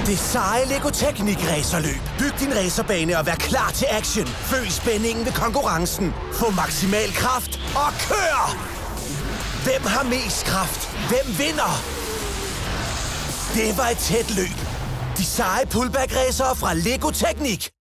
Det seje Lego Teknik racerløb. Byg din racerbane og vær klar til action. Føl spændingen ved konkurrencen. Få maksimal kraft og kør! Hvem har mest kraft? Hvem vinder? Det var et tæt løb. De seje pullback-racere fra Lego Teknik.